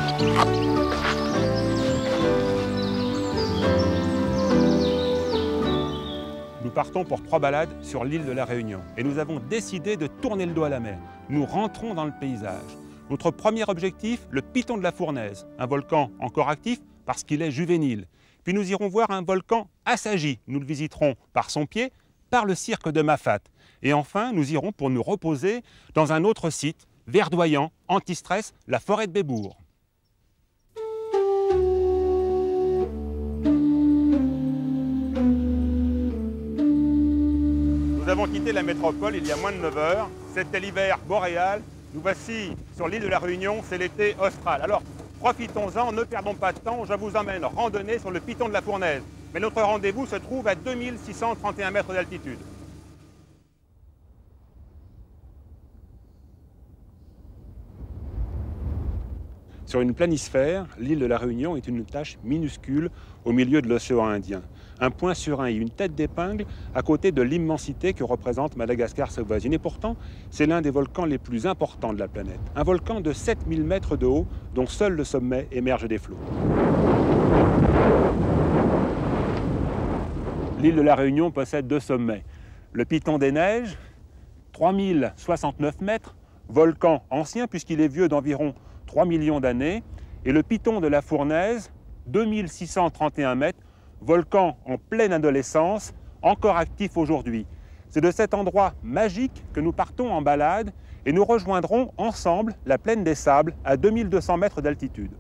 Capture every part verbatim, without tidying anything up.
Nous partons pour trois balades sur l'île de la Réunion et nous avons décidé de tourner le dos à la mer. Nous rentrons dans le paysage. Notre premier objectif, le Piton de la Fournaise, un volcan encore actif parce qu'il est juvénile. Puis nous irons voir un volcan assagi. Nous le visiterons par son pied, par le cirque de Mafate. Et enfin, nous irons pour nous reposer dans un autre site, verdoyant, anti-stress, la forêt de Bébour. Nous avons quitté la métropole il y a moins de neuf heures. C'était l'hiver boréal. Nous voici sur l'île de la Réunion, c'est l'été austral. Alors, profitons-en, ne perdons pas de temps. Je vous emmène randonner sur le Piton de la Fournaise. Mais notre rendez-vous se trouve à deux mille six cent trente et un mètres d'altitude. Sur une planisphère, l'île de la Réunion est une tache minuscule au milieu de l'océan Indien. Un point sur un i, une tête d'épingle à côté de l'immensité que représente Madagascar sa voisine. Et pourtant, c'est l'un des volcans les plus importants de la planète. Un volcan de sept mille mètres de haut, dont seul le sommet émerge des flots. L'île de la Réunion possède deux sommets. Le Piton des Neiges, trois mille soixante-neuf mètres, volcan ancien puisqu'il est vieux d'environ trois millions d'années, et le Piton de la Fournaise, deux mille six cent trente et un mètres, volcan en pleine adolescence, encore actif aujourd'hui. C'est de cet endroit magique que nous partons en balade et nous rejoindrons ensemble la plaine des Sables à deux mille deux cents mètres d'altitude.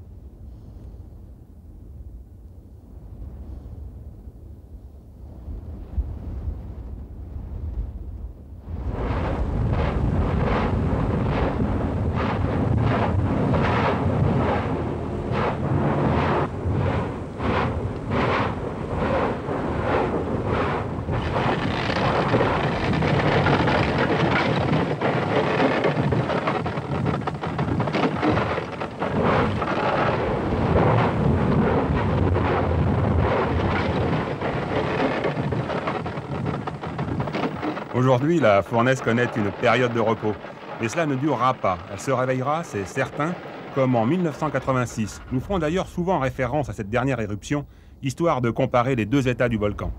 Aujourd'hui, la Fournaise connaît une période de repos, mais cela ne durera pas. Elle se réveillera, c'est certain, comme en mille neuf cent quatre-vingt-six. Nous ferons d'ailleurs souvent référence à cette dernière éruption, histoire de comparer les deux états du volcan.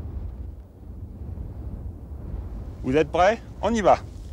Vous êtes prêts? On y va!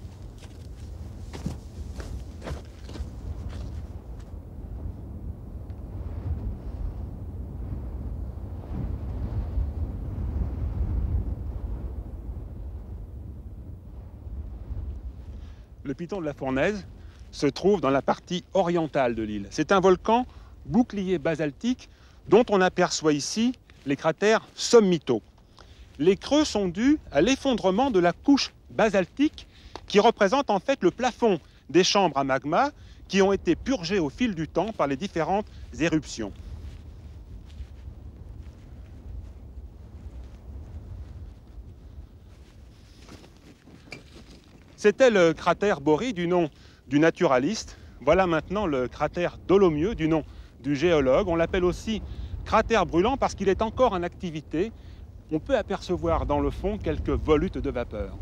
Le Piton de la Fournaise se trouve dans la partie orientale de l'île. C'est un volcan bouclier basaltique dont on aperçoit ici les cratères sommitaux. Les creux sont dus à l'effondrement de la couche basaltique qui représente en fait le plafond des chambres à magma qui ont été purgées au fil du temps par les différentes éruptions. C'était le cratère Bory du nom du naturaliste. Voilà maintenant le cratère Dolomieu du nom du géologue. On l'appelle aussi cratère brûlant parce qu'il est encore en activité. On peut apercevoir dans le fond quelques volutes de vapeur.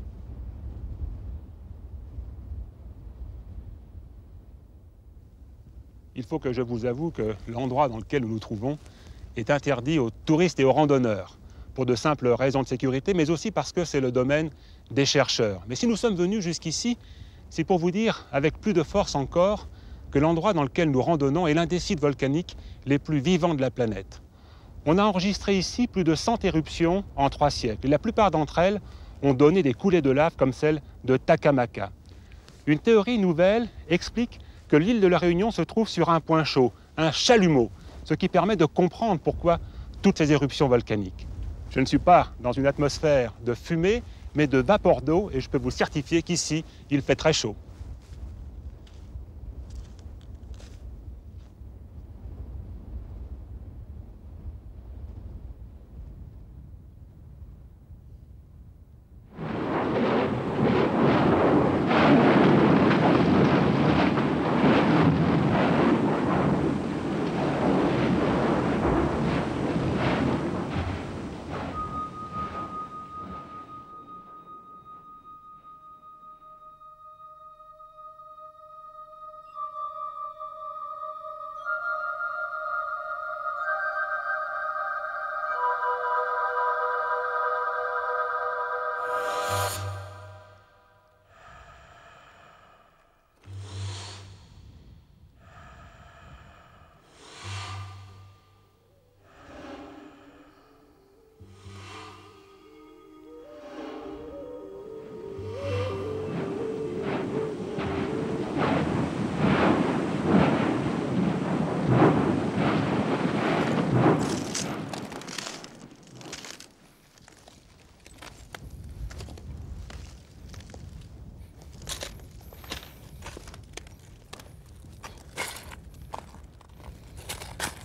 Il faut que je vous avoue que l'endroit dans lequel nous nous trouvons est interdit aux touristes et aux randonneurs, pour de simples raisons de sécurité, mais aussi parce que c'est le domaine des chercheurs. Mais si nous sommes venus jusqu'ici, c'est pour vous dire, avec plus de force encore, que l'endroit dans lequel nous randonnons est l'un des sites volcaniques les plus vivants de la planète. On a enregistré ici plus de cent éruptions en trois siècles, et la plupart d'entre elles ont donné des coulées de lave comme celle de Takamaka. Une théorie nouvelle explique que l'île de la Réunion se trouve sur un point chaud, un chalumeau, ce qui permet de comprendre pourquoi toutes ces éruptions volcaniques. Je ne suis pas dans une atmosphère de fumée, mais de vapeur d'eau, et je peux vous certifier qu'ici, il fait très chaud.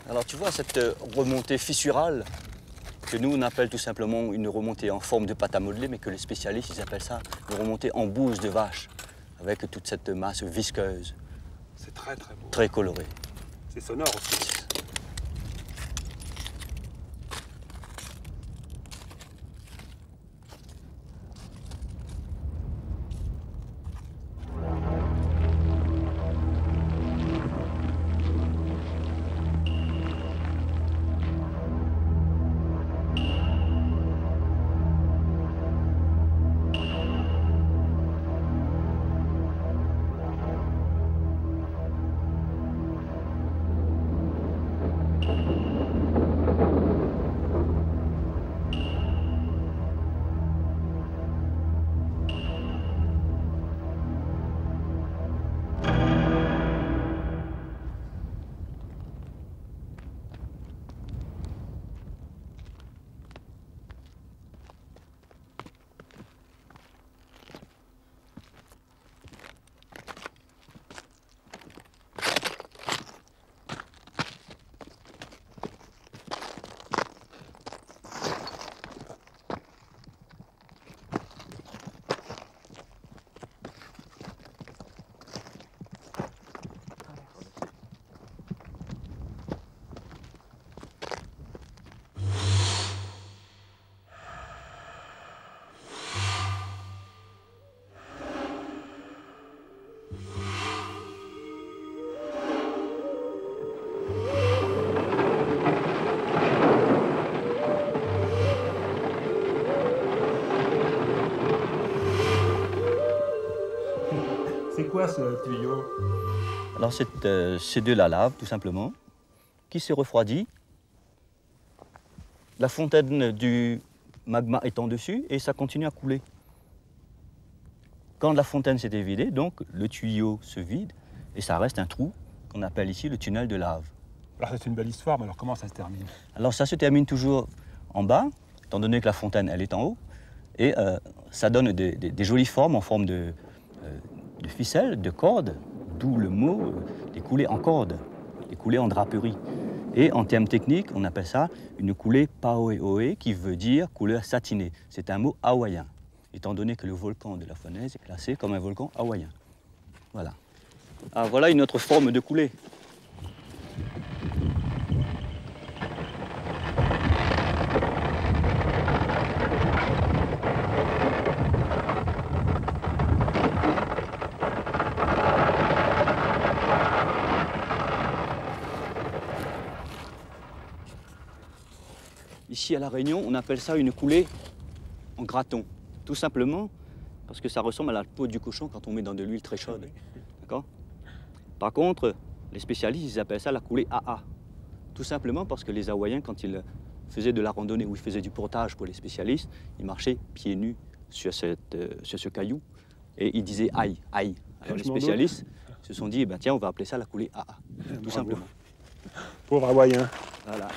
Alors tu vois cette remontée fissurale que nous on appelle tout simplement une remontée en forme de pâte à modeler, mais que les spécialistes ils appellent ça une remontée en bouse de vache, avec toute cette masse visqueuse. C'est très très beau. Très colorée. C'est sonore aussi. C'est quoi ce tuyau? Alors c'est euh, de la lave tout simplement qui se refroidit. La fontaine du magma étant dessus et ça continue à couler. Quand la fontaine s'était vidée, donc le tuyau se vide et ça reste un trou qu'on appelle ici le tunnel de lave. Alors c'est une belle histoire, mais alors comment ça se termine? Alors ça se termine toujours en bas, étant donné que la fontaine elle est en haut, et euh, ça donne des, des, des jolies formes en forme de, euh, de ficelles, de cordes, d'où le mot euh, des coulées en cordes, des coulées en draperie. Et en termes techniques, on appelle ça une coulée paoe-oe, qui veut dire couleur satinée. C'est un mot hawaïen, étant donné que le volcan de la Fonaise est classé comme un volcan hawaïen. Voilà. Ah, voilà une autre forme de coulée. Ici à La Réunion, on appelle ça une coulée en graton. Tout simplement parce que ça ressemble à la peau du cochon quand on met dans de l'huile très chaude. D'accord ? Par contre, les spécialistes, ils appellent ça la coulée A A. Tout simplement parce que les Hawaïens, quand ils faisaient de la randonnée ou ils faisaient du portage pour les spécialistes, ils marchaient pieds nus sur, cette, euh, sur ce caillou et ils disaient aïe, aïe. Alors les spécialistes se sont dit, eh ben, tiens, on va appeler ça la coulée A A. Tout Bravo. simplement. Pauvre Hawaïen. Voilà.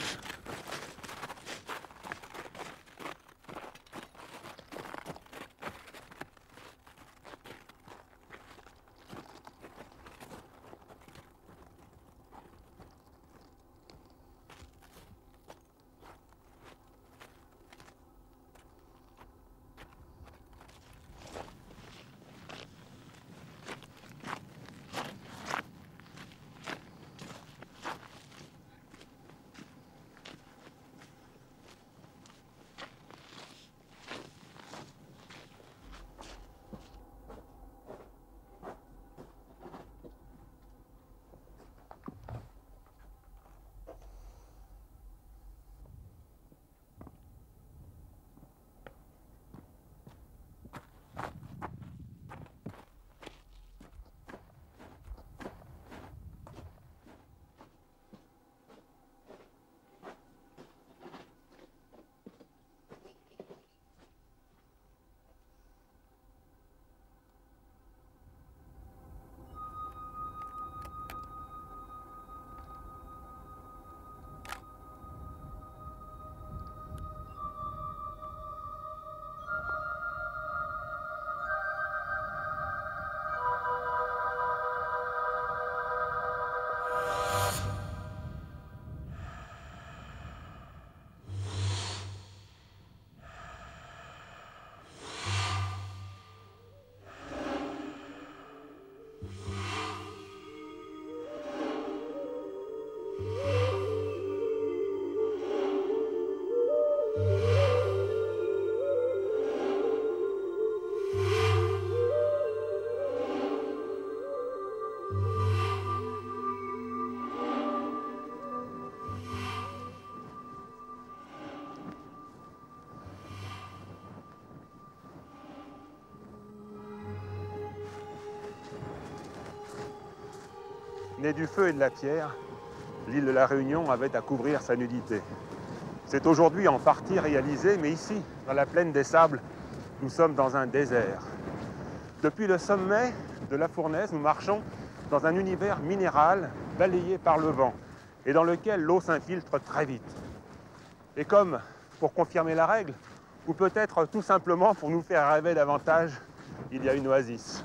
Née du feu et de la pierre, l'île de la Réunion avait à couvrir sa nudité. C'est aujourd'hui en partie réalisé, mais ici, dans la plaine des Sables, nous sommes dans un désert. Depuis le sommet de la Fournaise, nous marchons dans un univers minéral balayé par le vent et dans lequel l'eau s'infiltre très vite. Et comme pour confirmer la règle, ou peut-être tout simplement pour nous faire rêver davantage, il y a une oasis.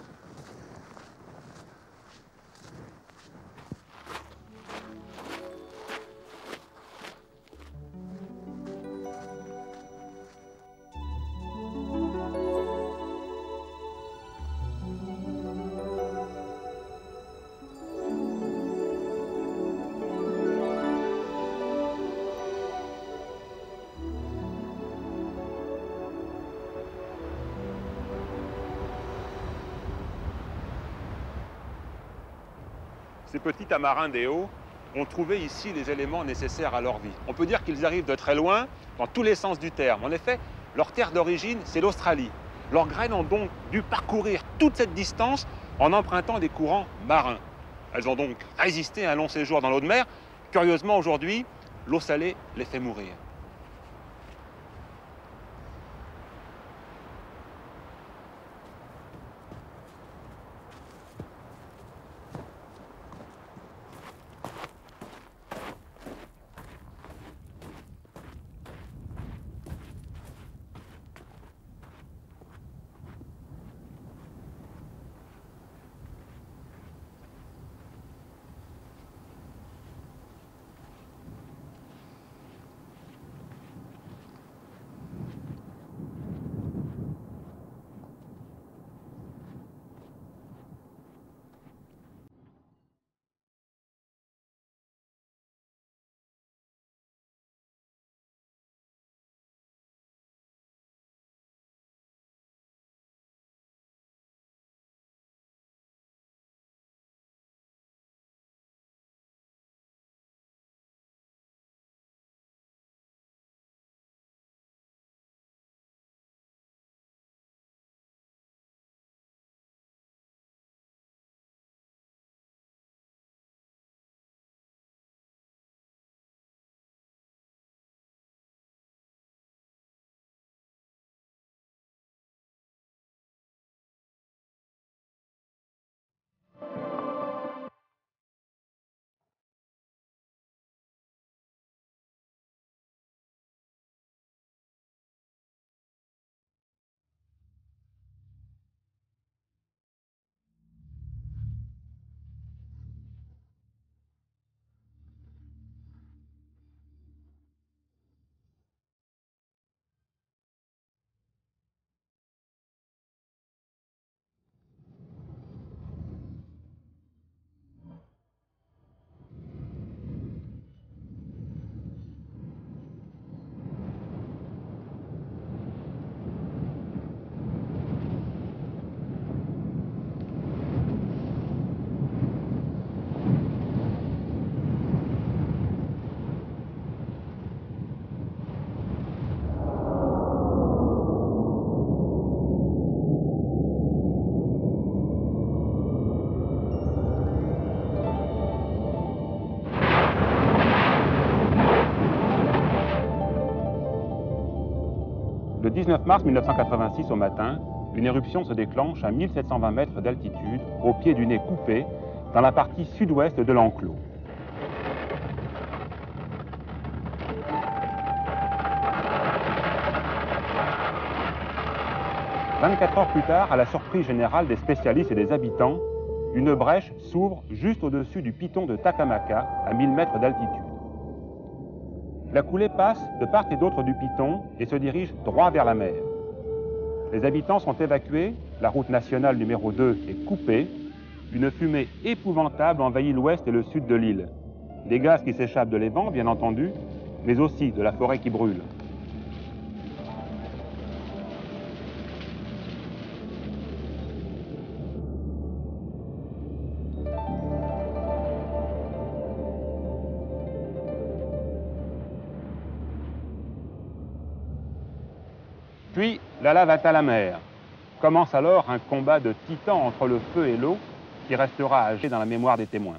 Ces petits tamarins des Hauts ont trouvé ici les éléments nécessaires à leur vie. On peut dire qu'ils arrivent de très loin, dans tous les sens du terme. En effet, leur terre d'origine, c'est l'Australie. Leurs graines ont donc dû parcourir toute cette distance en empruntant des courants marins. Elles ont donc résisté à un long séjour dans l'eau de mer. Curieusement, aujourd'hui, l'eau salée les fait mourir. Le dix-neuf mars mille neuf cent quatre-vingt-six au matin, une éruption se déclenche à mille sept cent vingt mètres d'altitude, au pied du nez coupé, dans la partie sud-ouest de l'enclos. vingt-quatre heures plus tard, à la surprise générale des spécialistes et des habitants, une brèche s'ouvre juste au-dessus du piton de Takamaka, à mille mètres d'altitude. La coulée passe de part et d'autre du piton et se dirige droit vers la mer. Les habitants sont évacués, la route nationale numéro deux est coupée, une fumée épouvantable envahit l'ouest et le sud de l'île. des gaz qui s'échappent de l'évent, bien entendu, mais aussi de la forêt qui brûle. Puis, la lave atteint la mer. Commence alors un combat de titans entre le feu et l'eau qui restera âgé dans la mémoire des témoins.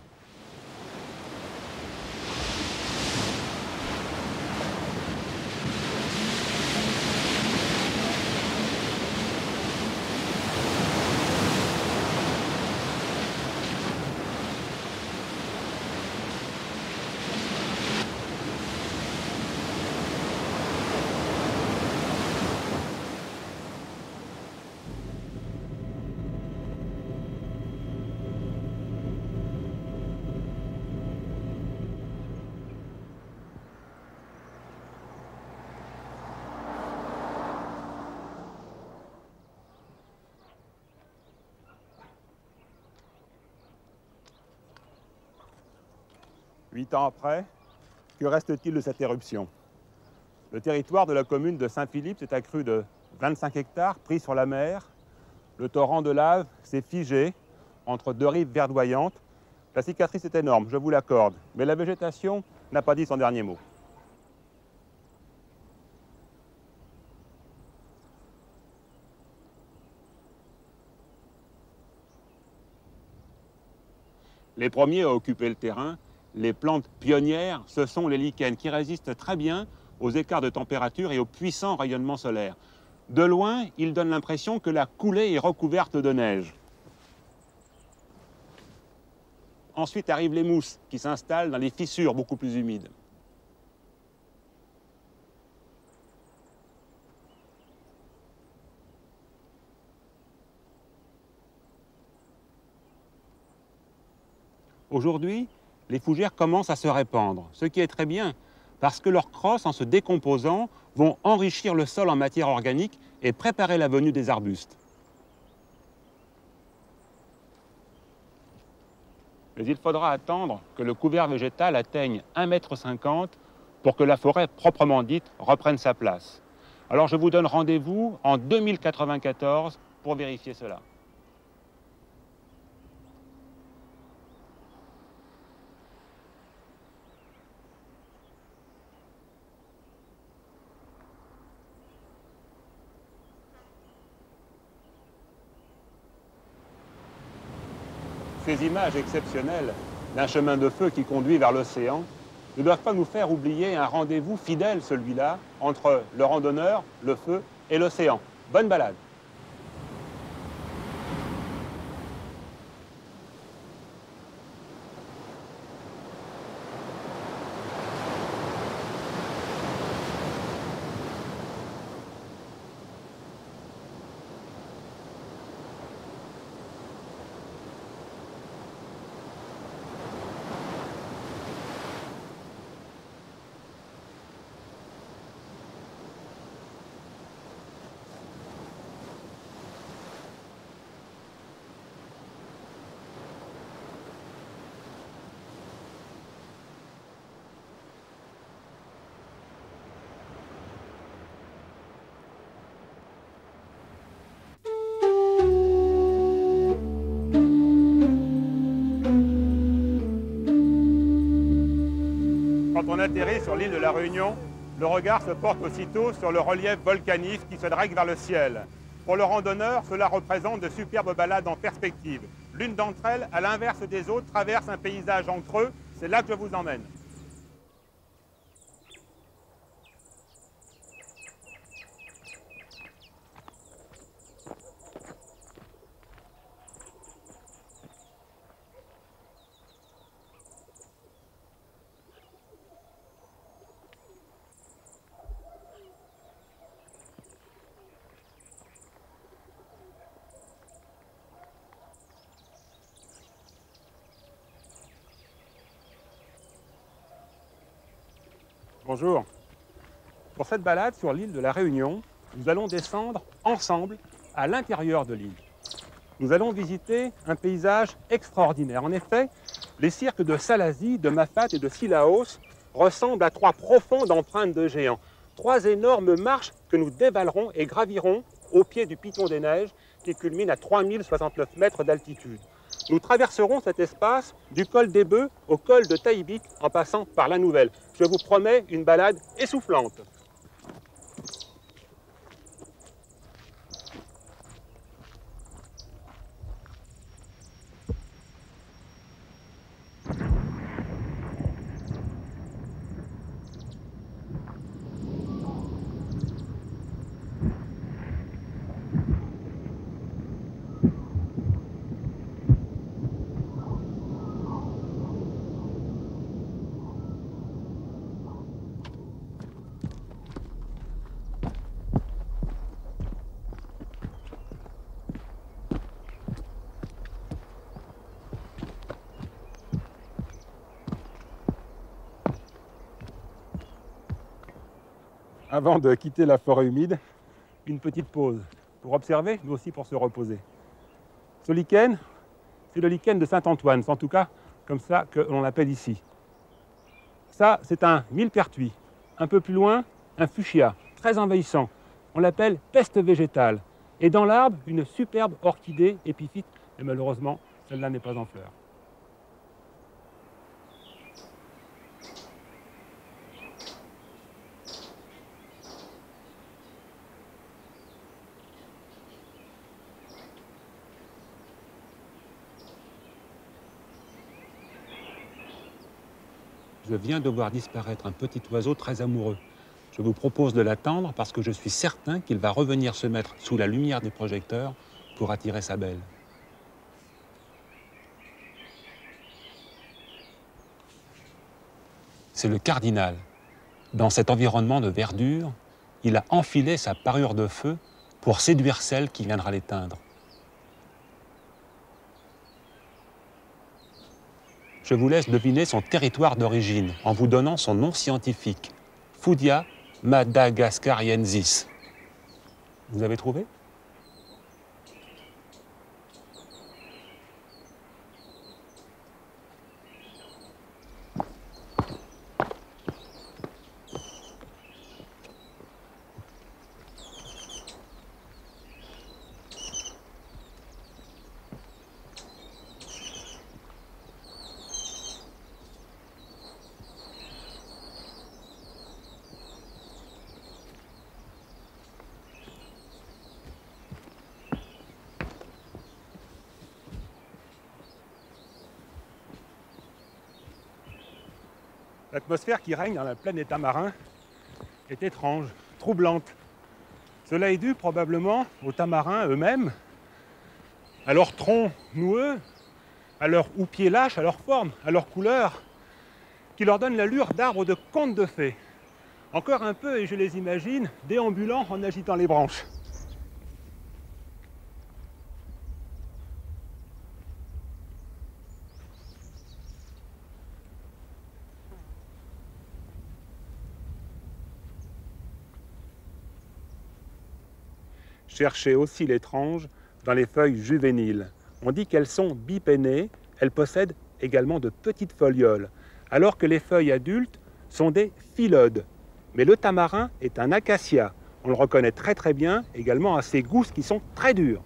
Huit ans après, que reste-t-il de cette éruption? Le territoire de la commune de Saint-Philippe s'est accru de vingt-cinq hectares pris sur la mer. Le torrent de lave s'est figé entre deux rives verdoyantes. La cicatrice est énorme, je vous l'accorde, mais la végétation n'a pas dit son dernier mot. Les premiers à occuper le terrain, les plantes pionnières, ce sont les lichens qui résistent très bien aux écarts de température et aux puissants rayonnements solaires. De loin, ils donnent l'impression que la coulée est recouverte de neige. Ensuite arrivent les mousses qui s'installent dans les fissures beaucoup plus humides. Aujourd'hui, les fougères commencent à se répandre, ce qui est très bien, parce que leurs crosses, en se décomposant, vont enrichir le sol en matière organique et préparer la venue des arbustes. Mais il faudra attendre que le couvert végétal atteigne un mètre cinquante pour que la forêt proprement dite reprenne sa place. Alors je vous donne rendez-vous en deux mille quatre-vingt-quatorze pour vérifier cela. Ces images exceptionnelles d'un chemin de feu qui conduit vers l'océan ne doivent pas nous faire oublier un rendez-vous fidèle, celui-là, entre le randonneur, le feu et l'océan. Bonne balade! Quand on atterrit sur l'île de la Réunion, le regard se porte aussitôt sur le relief volcanique qui se drague vers le ciel. Pour le randonneur, cela représente de superbes balades en perspective. L'une d'entre elles, à l'inverse des autres, traverse un paysage en creux. C'est là que je vous emmène. Bonjour. Pour cette balade sur l'île de la Réunion, nous allons descendre ensemble à l'intérieur de l'île. Nous allons visiter un paysage extraordinaire. En effet, Les cirques de Salazie, de Mafate et de Sillaos ressemblent à trois profondes empreintes de géants. Trois énormes marches que nous dévalerons et gravirons au pied du Piton des Neiges qui culmine à trois mille soixante-neuf mètres d'altitude. Nous traverserons cet espace du col des Bœufs au col de Taïbik en passant par la Nouvelle. Je vous promets une balade essoufflante. Avant de quitter la forêt humide, une petite pause pour observer, mais aussi pour se reposer. Ce lichen, c'est le lichen de Saint-Antoine, c'est en tout cas comme ça que l'on l'appelle ici. Ça, c'est un millepertuis. Un peu plus loin, un fuchsia, très envahissant. On l'appelle peste végétale. Et dans l'arbre, une superbe orchidée épiphyte, et malheureusement, celle-là n'est pas en fleurs. Je viens de voir disparaître un petit oiseau très amoureux. Je vous propose de l'attendre parce que je suis certain qu'il va revenir se mettre sous la lumière des projecteurs pour attirer sa belle. C'est le cardinal. Dans cet environnement de verdure, il a enfilé sa parure de feu pour séduire celle qui viendra l'éteindre. Je vous laisse deviner son territoire d'origine en vous donnant son nom scientifique, Fudia madagascariensis. Vous avez trouvé? L'atmosphère qui règne dans la plaine des Tamarins est étrange, troublante. Cela est dû probablement aux Tamarins eux-mêmes, à leur tronc noueux, à leur houppier lâche, à leur forme, à leur couleur, qui leur donnent l'allure d'arbres de contes de fées. Encore un peu, et je les imagine, déambulant en agitant les branches. Cherchez aussi l'étrange dans les feuilles juvéniles. On dit qu'elles sont bipennées, elles possèdent également de petites folioles, alors que les feuilles adultes sont des phyllodes. Mais le tamarin est un acacia. On le reconnaît très très bien également à ses gousses qui sont très dures.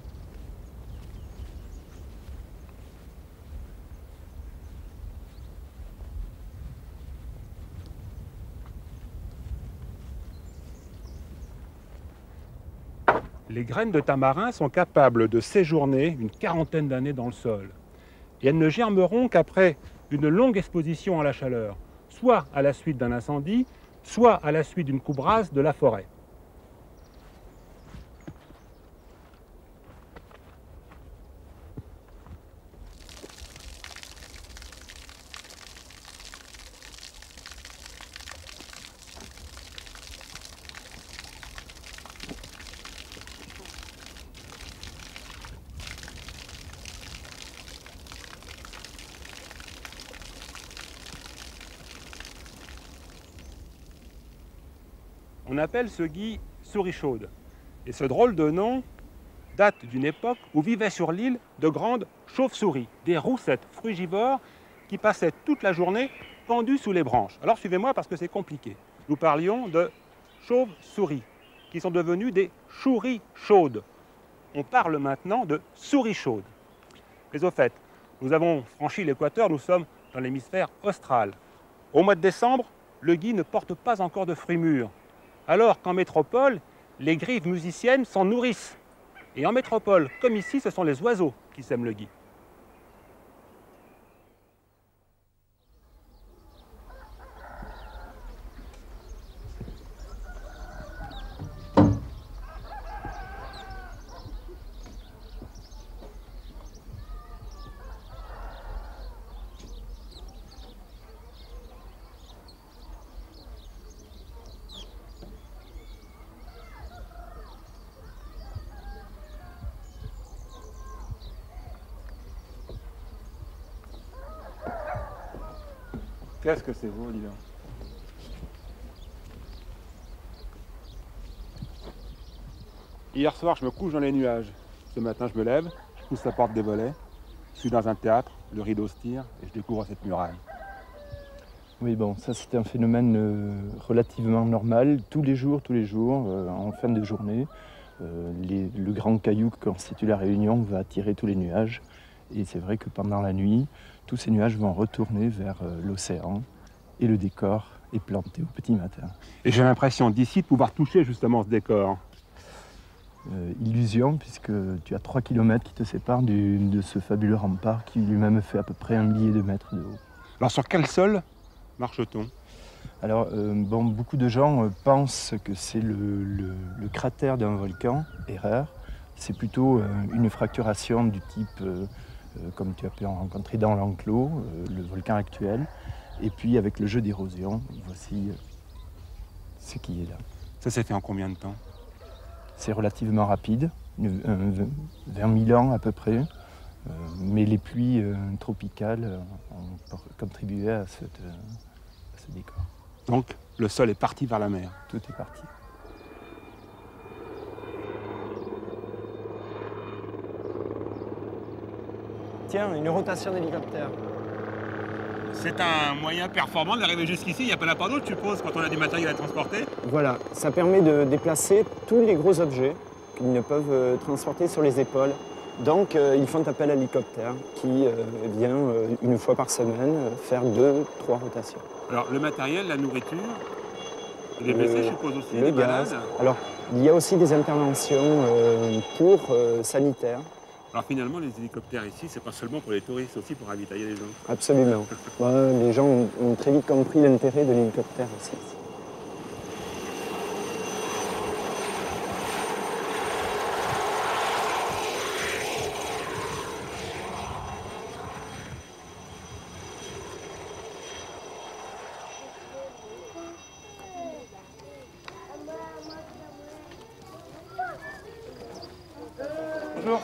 Les graines de tamarin sont capables de séjourner une quarantaine d'années dans le sol. Et elles ne germeront qu'après une longue exposition à la chaleur, soit à la suite d'un incendie, soit à la suite d'une coupe rase de la forêt. On appelle ce gui souris chaude. Et ce drôle de nom date d'une époque où vivaient sur l'île de grandes chauves-souris, des roussettes frugivores qui passaient toute la journée pendus sous les branches. Alors suivez-moi parce que c'est compliqué. Nous parlions de chauves-souris, qui sont devenues des chouris chaudes. On parle maintenant de souris chaudes. Mais au fait, nous avons franchi l'équateur, nous sommes dans l'hémisphère austral. Au mois de décembre, le gui ne porte pas encore de fruits mûrs, alors qu'en métropole, les grives musiciennes s'en nourrissent. Et en métropole, comme ici, ce sont les oiseaux qui sèment le gui. Qu'est-ce que c'est beau, dis donc. Hier soir, je me couche dans les nuages. Ce matin, je me lève, je pousse la porte des volets. Je suis dans un théâtre, le rideau se tire et je découvre cette muraille. Oui, bon, ça c'est un phénomène euh, relativement normal. Tous les jours, tous les jours, euh, en fin de journée, euh, les, le grand caillou que constitue la Réunion va attirer tous les nuages. Et c'est vrai que pendant la nuit, tous ces nuages vont retourner vers euh, l'océan et le décor est planté au petit matin. Et j'ai l'impression d'ici de pouvoir toucher justement ce décor. Euh, illusion, puisque tu as trois kilomètres qui te séparent du, de ce fabuleux rempart qui lui-même fait à peu près un millier de mètres de haut. Alors sur quel sol marche-t-on? Alors, euh, bon, beaucoup de gens euh, pensent que c'est le, le, le cratère d'un volcan. Erreur. C'est plutôt euh, une fracturation du type, euh, euh, comme tu as pu en rencontrer dans l'enclos, euh, le volcan actuel. Et puis, avec le jeu d'érosion, voici euh, ce qui est là. Ça s'est fait en combien de temps? C'est relativement rapide, une, euh, vers mille ans à peu près. Euh, mais les pluies euh, tropicales euh, ont contribué à, cette, euh, à ce décor. Donc, le sol est parti vers la mer. Tout est parti. Tiens, une rotation d'hélicoptère. C'est un moyen performant d'arriver jusqu'ici. Il n'y a pas la part d'autre, je suppose, quand on a du matériel à transporter. Voilà, ça permet de déplacer tous les gros objets qu'ils ne peuvent euh, transporter sur les épaules. Donc, euh, ils font appel à l'hélicoptère qui euh, vient euh, une fois par semaine euh, faire deux, trois rotations. Alors, le matériel, la nourriture, les blessés, je suppose aussi, le les gaz. malades. Alors, il y a aussi des interventions euh, pour euh, sanitaires. Alors finalement, les hélicoptères ici, c'est pas seulement pour les touristes, c'est aussi pour ravitailler les gens. Absolument. Ouais, les gens ont, ont très vite compris l'intérêt de l'hélicoptère aussi. Bonjour.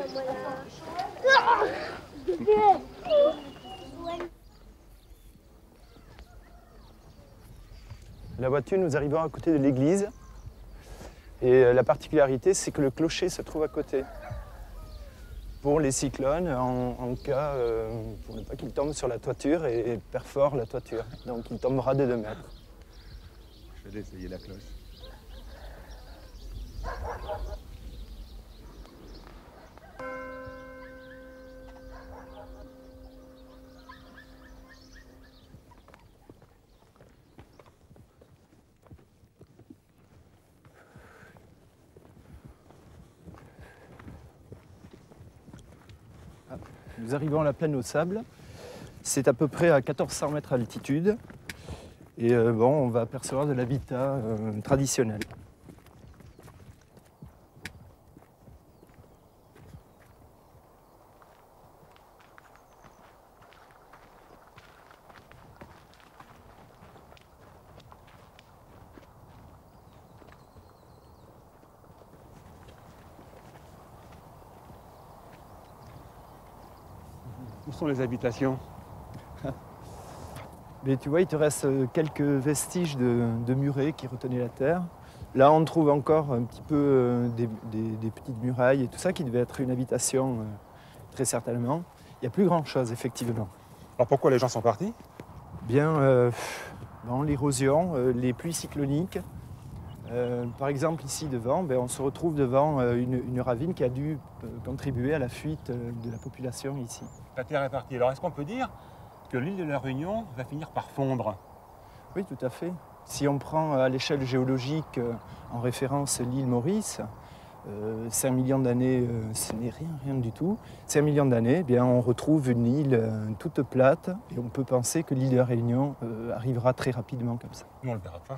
La voiture, nous arrivons à côté de l'église. Et la particularité, c'est que le clocher se trouve à côté. Pour les cyclones, en, en cas, euh, pour ne pas qu'il tombe sur la toiture et, et perfore la toiture. Donc il tombera de deux mètres. Je vais essayer la cloche. Nous arrivons à la plaine au sable. C'est à peu près à quatorze cents mètres d'altitude. Et euh, bon, on va apercevoir de l'habitat euh, traditionnel. Où sont les habitations? Mais tu vois, il te reste quelques vestiges de, de murets qui retenaient la terre. Là, on trouve encore un petit peu euh, des, des, des petites murailles et tout ça qui devait être une habitation, euh, très certainement. Il n'y a plus grand-chose, effectivement. Alors pourquoi les gens sont partis? Bien, euh, bon, l'érosion, euh, les pluies cycloniques. Euh, par exemple, ici devant, ben, on se retrouve devant euh, une, une ravine qui a dû euh, contribuer à la fuite euh, de la population ici. La terre est partie. Alors est-ce qu'on peut dire que l'île de la Réunion va finir par fondre? Oui, tout à fait. Si on prend à l'échelle géologique euh, en référence l'île Maurice, euh, cinq millions d'années, euh, ce n'est rien, rien du tout. cinq millions d'années, eh bien, on retrouve une île euh, toute plate et on peut penser que l'île de la Réunion euh, arrivera très rapidement comme ça. Nous, on ne le verra pas.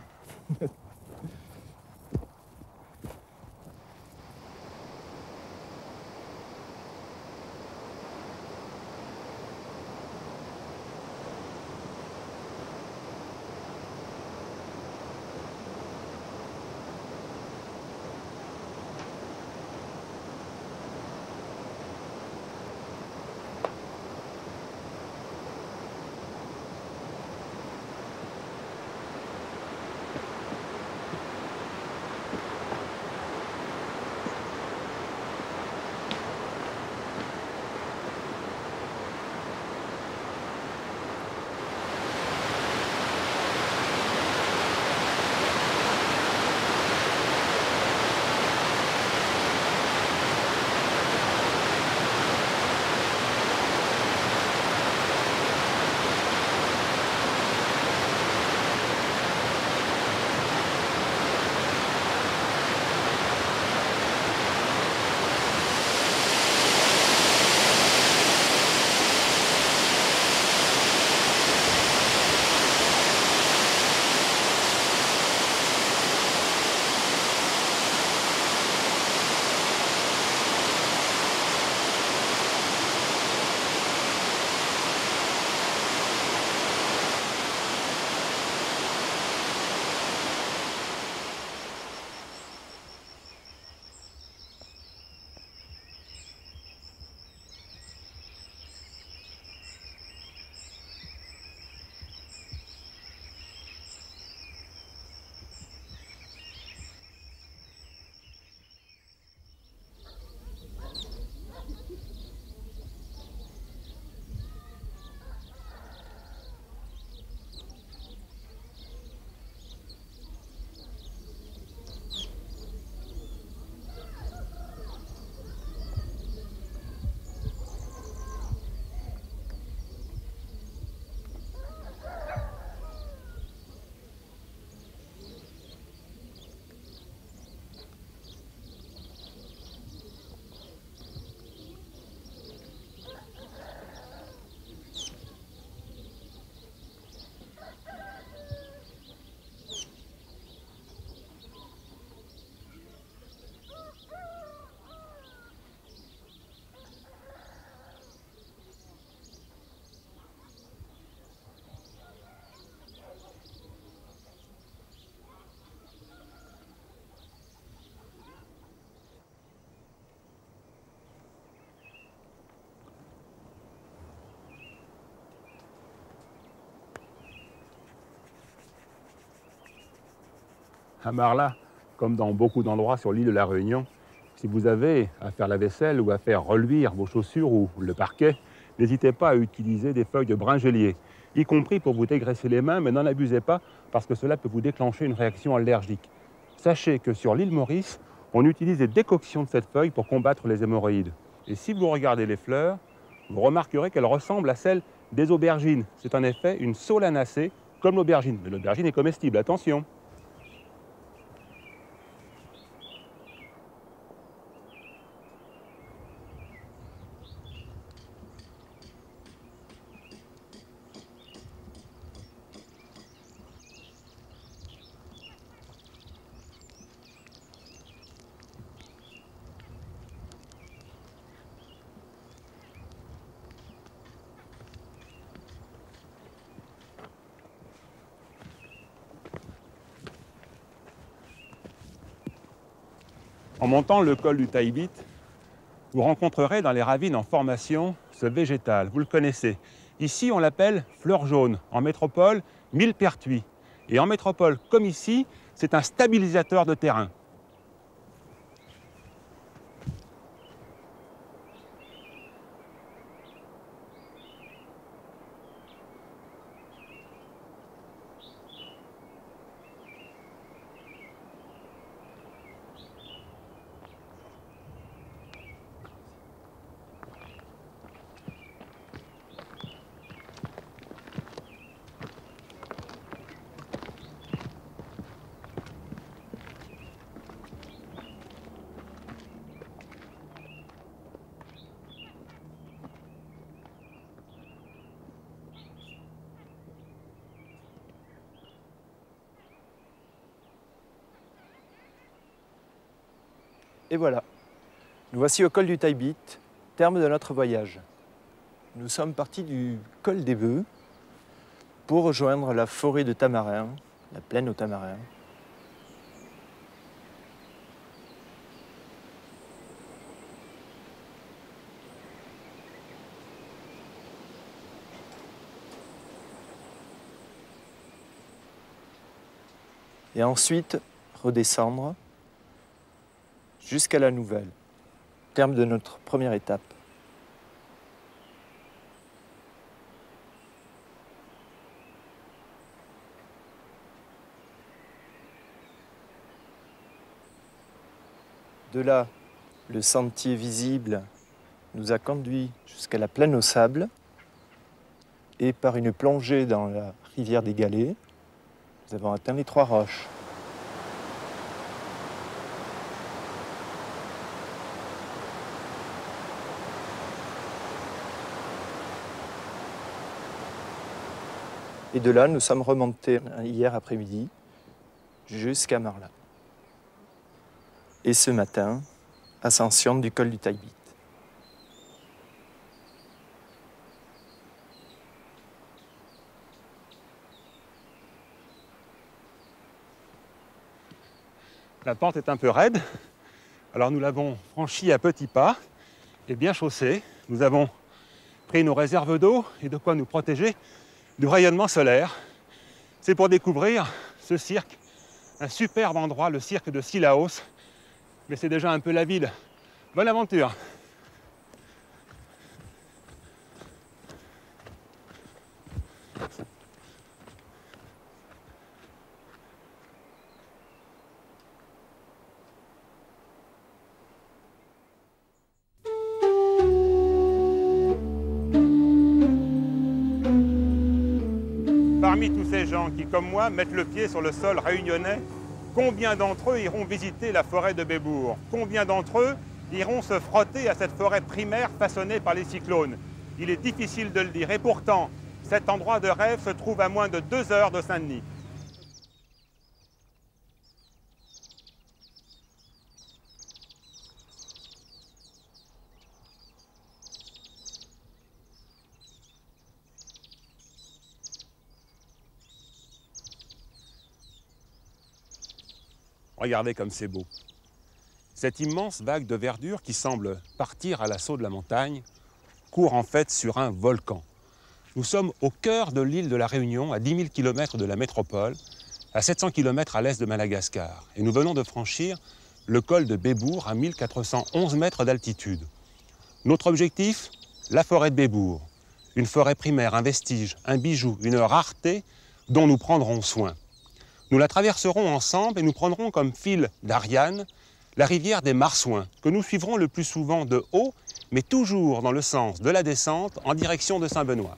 À Marla, comme dans beaucoup d'endroits sur l'île de la Réunion, si vous avez à faire la vaisselle ou à faire reluire vos chaussures ou le parquet, n'hésitez pas à utiliser des feuilles de bringelier, y compris pour vous dégraisser les mains, mais n'en abusez pas parce que cela peut vous déclencher une réaction allergique. Sachez que sur l'île Maurice, on utilise des décoctions de cette feuille pour combattre les hémorroïdes. Et si vous regardez les fleurs, vous remarquerez qu'elles ressemblent à celles des aubergines. C'est en effet une solanacée comme l'aubergine, mais l'aubergine est comestible, attention. En montant le col du Taïbit, vous rencontrerez dans les ravines en formation ce végétal, vous le connaissez. Ici, on l'appelle fleur jaune, en métropole, millepertuis. Et en métropole, comme ici, c'est un stabilisateur de terrain. Et voilà, nous voici au col du Tailbit, terme de notre voyage. Nous sommes partis du col des Bœufs pour rejoindre la forêt de tamarin, la plaine aux tamarins. Et ensuite redescendre jusqu'à la Nouvelle, terme de notre première étape. De là, le sentier visible nous a conduits jusqu'à la plaine au sable et par une plongée dans la rivière des Galets, nous avons atteint les Trois Roches. Et de là, nous sommes remontés hier après-midi jusqu'à Marla. Et ce matin, ascension du col du Tailbit. La pente est un peu raide, alors nous l'avons franchie à petits pas et bien chaussée. Nous avons pris nos réserves d'eau et de quoi nous protéger du rayonnement solaire. C'est pour découvrir ce cirque, un superbe endroit, le cirque de Cilaos, mais c'est déjà un peu la ville. Bonne aventure! Parmi tous ces gens qui, comme moi, mettent le pied sur le sol réunionnais, combien d'entre eux iront visiter la forêt de Bébour? Combien d'entre eux iront se frotter à cette forêt primaire façonnée par les cyclones? Il est difficile de le dire. Et pourtant, cet endroit de rêve se trouve à moins de deux heures de Saint-Denis. Regardez comme c'est beau. Cette immense vague de verdure qui semble partir à l'assaut de la montagne court en fait sur un volcan. Nous sommes au cœur de l'île de la Réunion, à dix mille kilomètres de la métropole, à sept cents kilomètres à l'est de Madagascar. Et nous venons de franchir le col de Bébour à mille quatre cent onze mètres d'altitude. Notre objectif, la forêt de Bébour. Une forêt primaire, un vestige, un bijou, une rareté dont nous prendrons soin. Nous la traverserons ensemble et nous prendrons comme fil d'Ariane la rivière des Marsouins, que nous suivrons le plus souvent de haut, mais toujours dans le sens de la descente en direction de Saint-Benoît.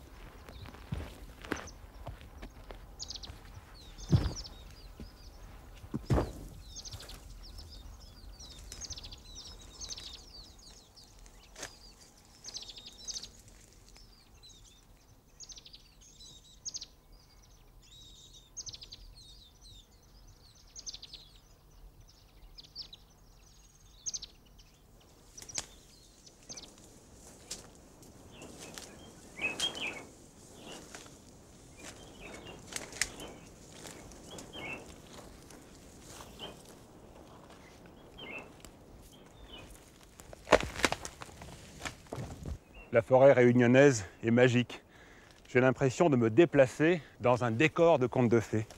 La forêt réunionnaise est magique. J'ai l'impression de me déplacer dans un décor de conte de fées.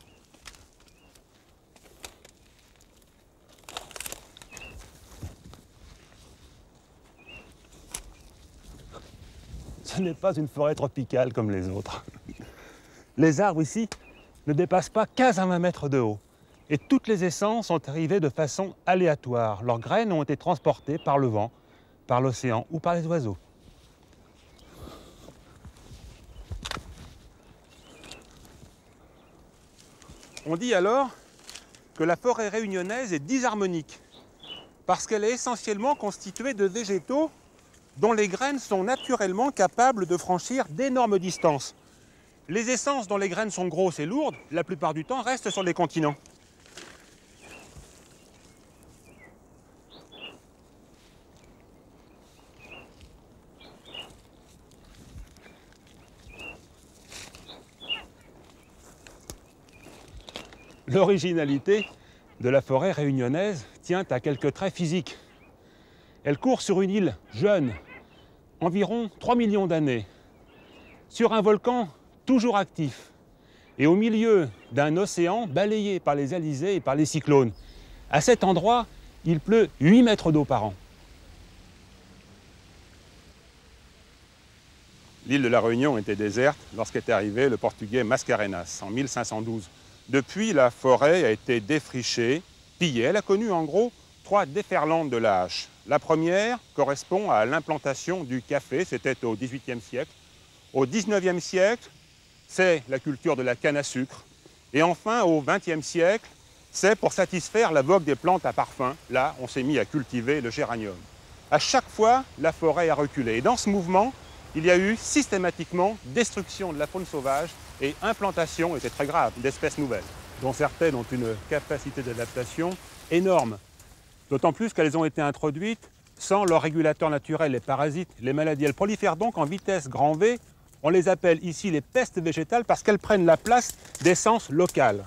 Ce n'est pas une forêt tropicale comme les autres. Les arbres ici ne dépassent pas quinze à vingt mètres de haut. Et toutes les essences sont arrivées de façon aléatoire. Leurs graines ont été transportées par le vent, par l'océan ou par les oiseaux. On dit alors que la forêt réunionnaise est disharmonique parce qu'elle est essentiellement constituée de végétaux dont les graines sont naturellement capables de franchir d'énormes distances. Les essences dont les graines sont grosses et lourdes, la plupart du temps, restent sur les continents. L'originalité de la forêt réunionnaise tient à quelques traits physiques. Elle court sur une île jeune, environ trois millions d'années, sur un volcan toujours actif et au milieu d'un océan balayé par les alizés et par les cyclones. À cet endroit, il pleut huit mètres d'eau par an. L'île de la Réunion était déserte lorsqu'est arrivé le portugais Mascarenhas en mille cinq cent douze. Depuis, la forêt a été défrichée, pillée. Elle a connu en gros trois déferlantes de la hache. La première correspond à l'implantation du café, c'était au dix-huitième siècle. Au dix-neuvième siècle, c'est la culture de la canne à sucre. Et enfin, au vingtième siècle, c'est pour satisfaire la vogue des plantes à parfum. Là, on s'est mis à cultiver le géranium. À chaque fois, la forêt a reculé. Et dans ce mouvement, il y a eu systématiquement destruction de la faune sauvage et implantation, et c'est très grave, d'espèces nouvelles, dont certaines ont une capacité d'adaptation énorme. D'autant plus qu'elles ont été introduites sans leurs régulateurs naturels, les parasites, les maladies. Elles prolifèrent donc en vitesse grand V. On les appelle ici les pestes végétales parce qu'elles prennent la place d'essences locales.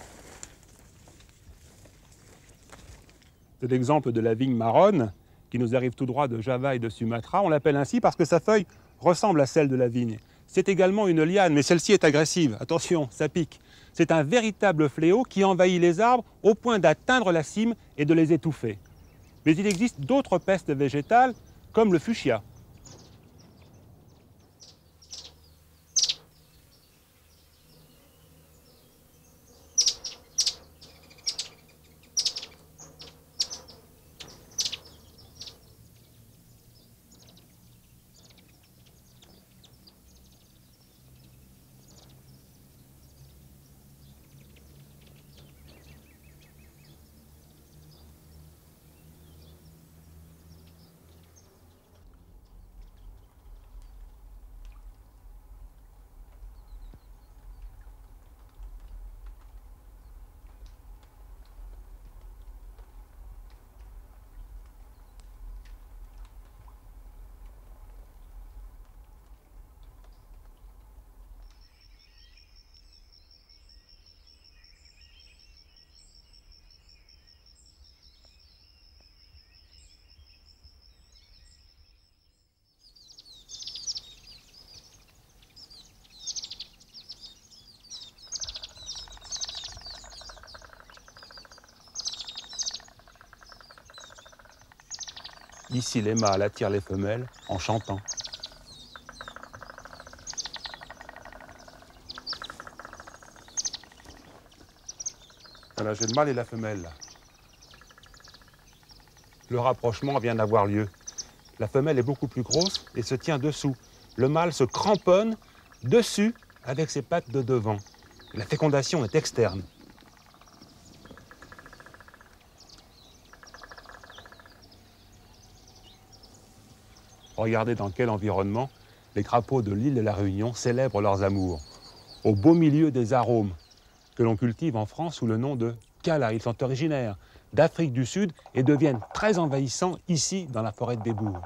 C'est l'exemple de la vigne marronne qui nous arrive tout droit de Java et de Sumatra. On l'appelle ainsi parce que sa feuille ressemble à celle de la vigne. C'est également une liane, mais celle-ci est agressive. Attention, ça pique. C'est un véritable fléau qui envahit les arbres au point d'atteindre la cime et de les étouffer. Mais il existe d'autres pestes végétales, comme le fuchsia. Ici, les mâles attirent les femelles en chantant. Voilà, j'ai le mâle et la femelle, là. Le rapprochement vient d'avoir lieu. La femelle est beaucoup plus grosse et se tient dessous. Le mâle se cramponne dessus avec ses pattes de devant. La fécondation est externe. Regardez dans quel environnement les crapauds de l'île de la Réunion célèbrent leurs amours. Au beau milieu des arômes que l'on cultive en France sous le nom de Kala. Ils sont originaires d'Afrique du Sud et deviennent très envahissants ici dans la forêt de Bébour.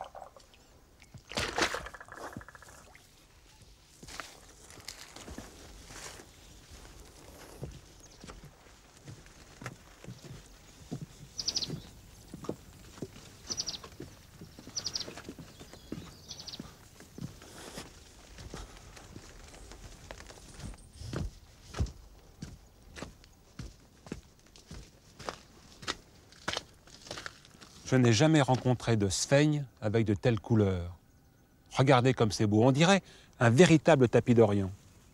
Je n'ai jamais rencontré de sphaigne avec de telles couleurs. Regardez comme c'est beau, on dirait un véritable tapis d'Orient.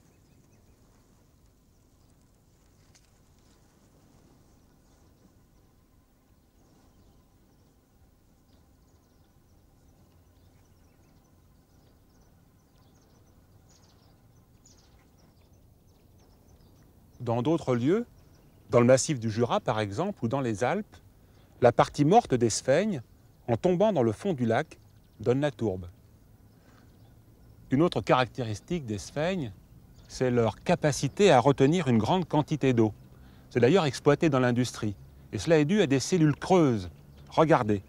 Dans d'autres lieux, dans le massif du Jura par exemple, ou dans les Alpes, la partie morte des sphaignes, en tombant dans le fond du lac, donne la tourbe. Une autre caractéristique des sphaignes, c'est leur capacité à retenir une grande quantité d'eau. C'est d'ailleurs exploité dans l'industrie. Et cela est dû à des cellules creuses. Regardez.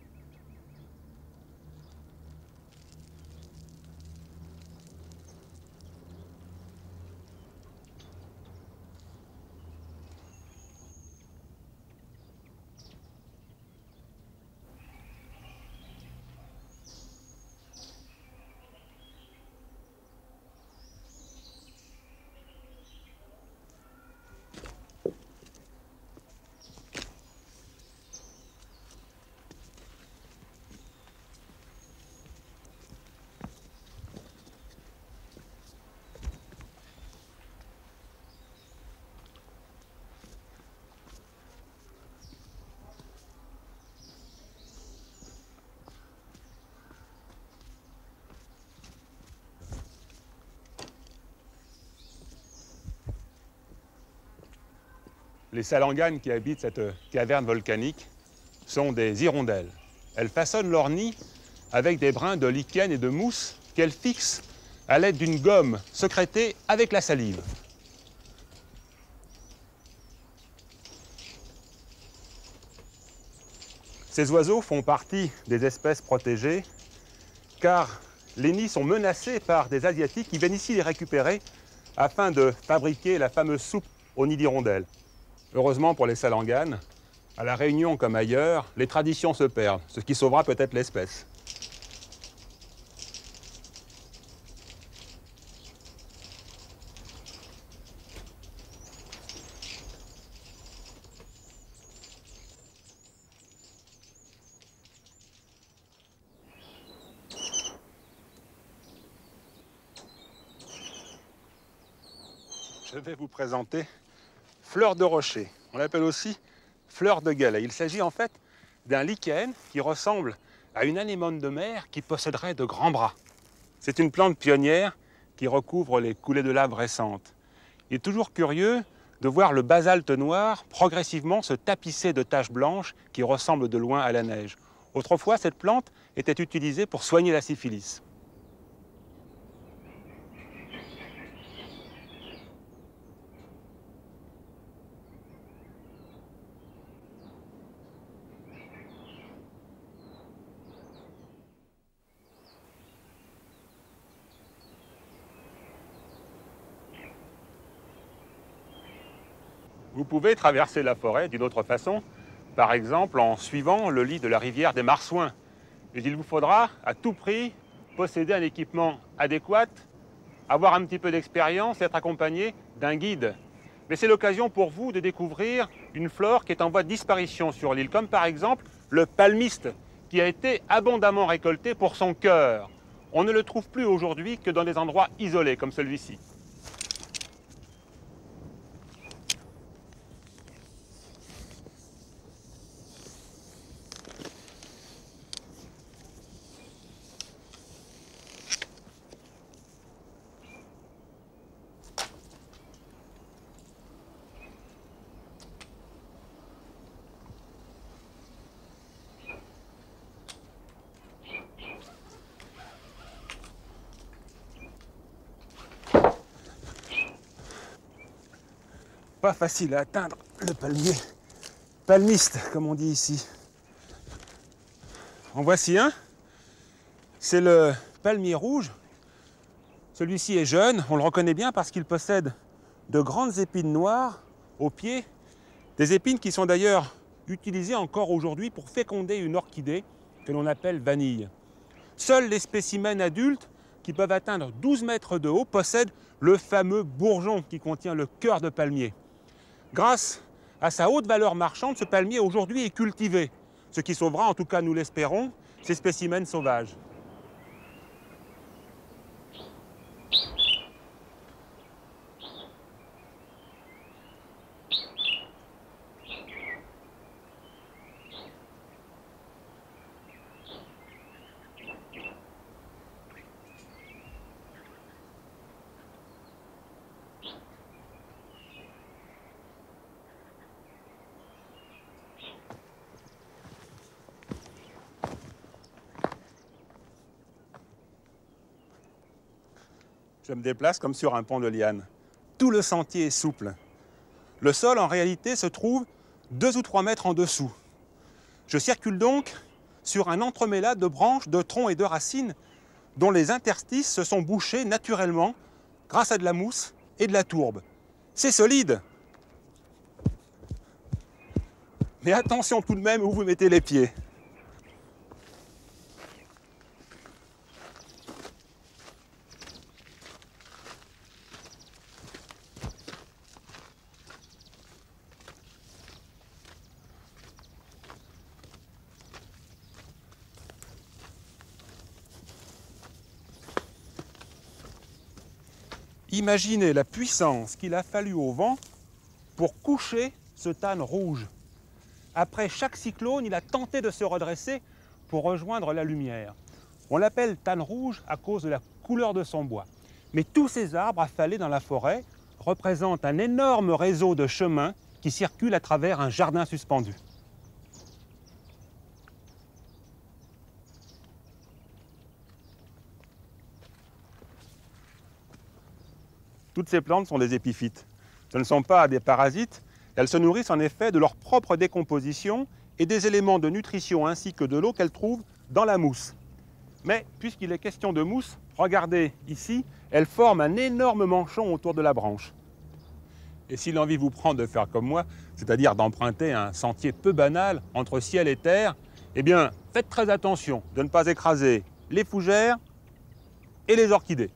Les salanganes qui habitent cette caverne volcanique sont des hirondelles. Elles façonnent leur nid avec des brins de lichen et de mousse qu'elles fixent à l'aide d'une gomme sécrétée avec la salive. Ces oiseaux font partie des espèces protégées car les nids sont menacés par des Asiatiques qui viennent ici les récupérer afin de fabriquer la fameuse soupe au nid d'hirondelle. Heureusement pour les salanganes, à La Réunion comme ailleurs, les traditions se perdent, ce qui sauvera peut-être l'espèce. Je vais vous présenter fleur de rocher. On l'appelle aussi fleur de galets. Il s'agit en fait d'un lichen qui ressemble à une anémone de mer qui posséderait de grands bras. C'est une plante pionnière qui recouvre les coulées de lave récentes. Il est toujours curieux de voir le basalte noir progressivement se tapisser de taches blanches qui ressemblent de loin à la neige. Autrefois, cette plante était utilisée pour soigner la syphilis. Vous pouvez traverser la forêt d'une autre façon, par exemple en suivant le lit de la rivière des Marsouins. Mais il vous faudra à tout prix posséder un équipement adéquat, avoir un petit peu d'expérience et être accompagné d'un guide. Mais c'est l'occasion pour vous de découvrir une flore qui est en voie de disparition sur l'île, comme par exemple le palmiste, qui a été abondamment récolté pour son cœur. On ne le trouve plus aujourd'hui que dans des endroits isolés comme celui-ci. Pas facile à atteindre le palmier palmiste, comme on dit ici. En voici un. C'est le palmier rouge. Celui-ci est jeune, on le reconnaît bien parce qu'il possède de grandes épines noires au pied. Des épines qui sont d'ailleurs utilisées encore aujourd'hui pour féconder une orchidée que l'on appelle vanille. Seuls les spécimens adultes, qui peuvent atteindre douze mètres de haut, possèdent le fameux bourgeon qui contient le cœur de palmier. Grâce à sa haute valeur marchande, ce palmier aujourd'hui est cultivé, ce qui sauvera, en tout cas nous l'espérons, ces spécimens sauvages. Je me déplace comme sur un pont de liane. Tout le sentier est souple. Le sol, en réalité, se trouve deux ou trois mètres en dessous. Je circule donc sur un entremêlat de branches, de troncs et de racines dont les interstices se sont bouchés naturellement grâce à de la mousse et de la tourbe. C'est solide. Mais attention tout de même où vous mettez les pieds. Imaginez la puissance qu'il a fallu au vent pour coucher ce tane rouge. Après chaque cyclone, il a tenté de se redresser pour rejoindre la lumière. On l'appelle tane rouge à cause de la couleur de son bois. Mais tous ces arbres affalés dans la forêt représentent un énorme réseau de chemins qui circule à travers un jardin suspendu. Toutes ces plantes sont des épiphytes. Ce ne sont pas des parasites, elles se nourrissent en effet de leur propre décomposition et des éléments de nutrition ainsi que de l'eau qu'elles trouvent dans la mousse. Mais puisqu'il est question de mousse, regardez ici, elle forme un énorme manchon autour de la branche. Et si l'envie vous prend de faire comme moi, c'est-à-dire d'emprunter un sentier peu banal entre ciel et terre, eh bien, faites très attention de ne pas écraser les fougères et les orchidées.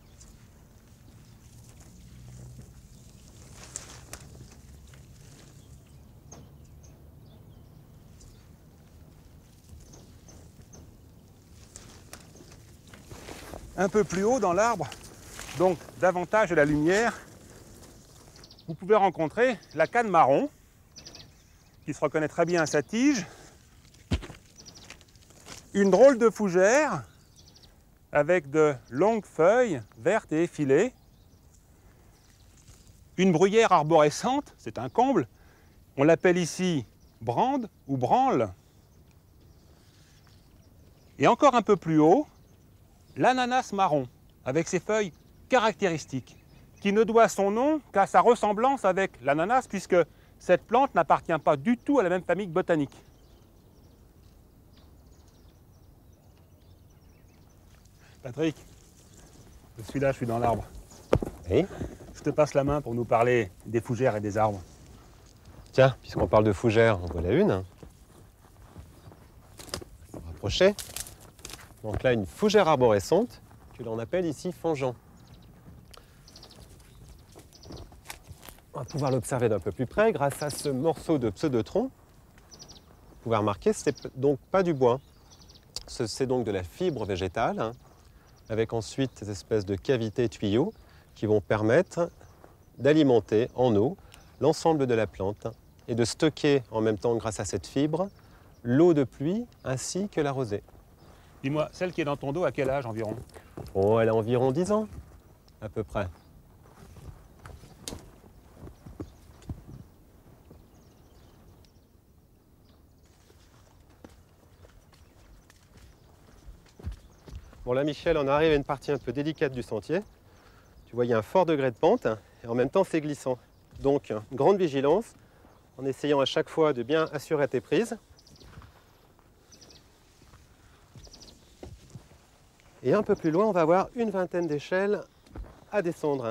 Un peu plus haut dans l'arbre, donc davantage de la lumière, vous pouvez rencontrer la canne marron, qui se reconnaît très bien à sa tige, une drôle de fougère avec de longues feuilles vertes et effilées, une bruyère arborescente, c'est un comble, on l'appelle ici brande ou branle, et encore un peu plus haut, l'ananas marron, avec ses feuilles caractéristiques, qui ne doit son nom qu'à sa ressemblance avec l'ananas, puisque cette plante n'appartient pas du tout à la même famille botanique. Patrick, je suis là, je suis dans l'arbre. Oui. Je te passe la main pour nous parler des fougères et des arbres. Tiens, puisqu'on parle de fougères, en voilà une. On va rapprocher. Donc là, une fougère arborescente, tu l'en appelles ici fangeant. On va pouvoir l'observer d'un peu plus près grâce à ce morceau de pseudotron. Vous pouvez remarquer, ce n'est donc pas du bois. C'est donc de la fibre végétale, hein, avec ensuite ces espèces de cavités tuyaux qui vont permettre d'alimenter en eau l'ensemble de la plante et de stocker en même temps, grâce à cette fibre, l'eau de pluie ainsi que la rosée. Dis-moi, celle qui est dans ton dos, à quel âge environ? Oh, elle a environ dix ans, à peu près. Bon là, Michel, on arrive à une partie un peu délicate du sentier. Tu vois, il y a un fort degré de pente et en même temps, c'est glissant. Donc, grande vigilance, en essayant à chaque fois de bien assurer tes prises. Et un peu plus loin, on va avoir une vingtaine d'échelles à descendre.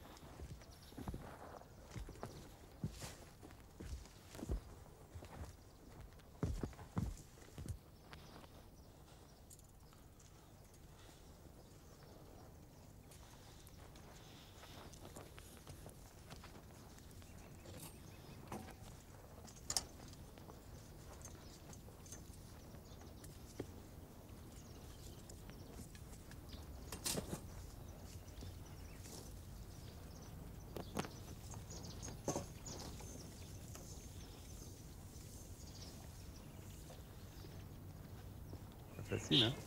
Facile, hein?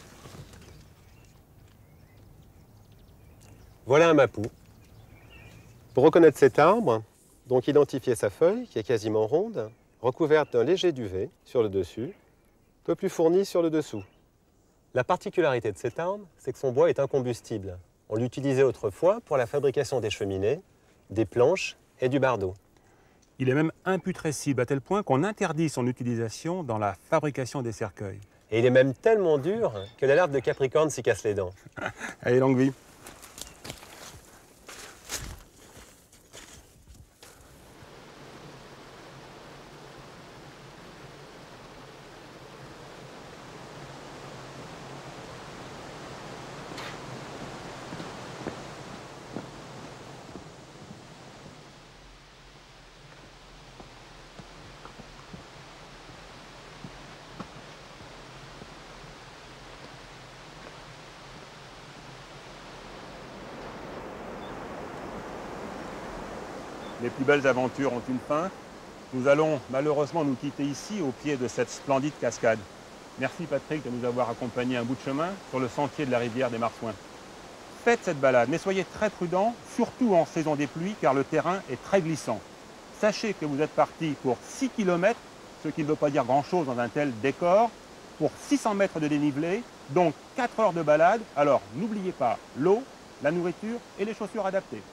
Voilà un mapou. Pour reconnaître cet arbre, donc identifier sa feuille, qui est quasiment ronde, recouverte d'un léger duvet sur le dessus, un peu plus fournie sur le dessous. La particularité de cet arbre, c'est que son bois est incombustible. On l'utilisait autrefois pour la fabrication des cheminées, des planches et du bardeau. Il est même imputrescible à tel point qu'on interdit son utilisation dans la fabrication des cercueils. Et il est même tellement dur que la larve de Capricorne s'y casse les dents. Allez, longue vie. Les plus belles aventures ont une fin. Nous allons malheureusement nous quitter ici au pied de cette splendide cascade. Merci Patrick de nous avoir accompagnés un bout de chemin sur le sentier de la rivière des Marsouins. Faites cette balade, mais soyez très prudents, surtout en saison des pluies, car le terrain est très glissant. sachez que vous êtes parti pour six kilomètres, ce qui ne veut pas dire grand-chose dans un tel décor, pour six cents mètres de dénivelé, donc quatre heures de balade. Alors n'oubliez pas l'eau, la nourriture et les chaussures adaptées.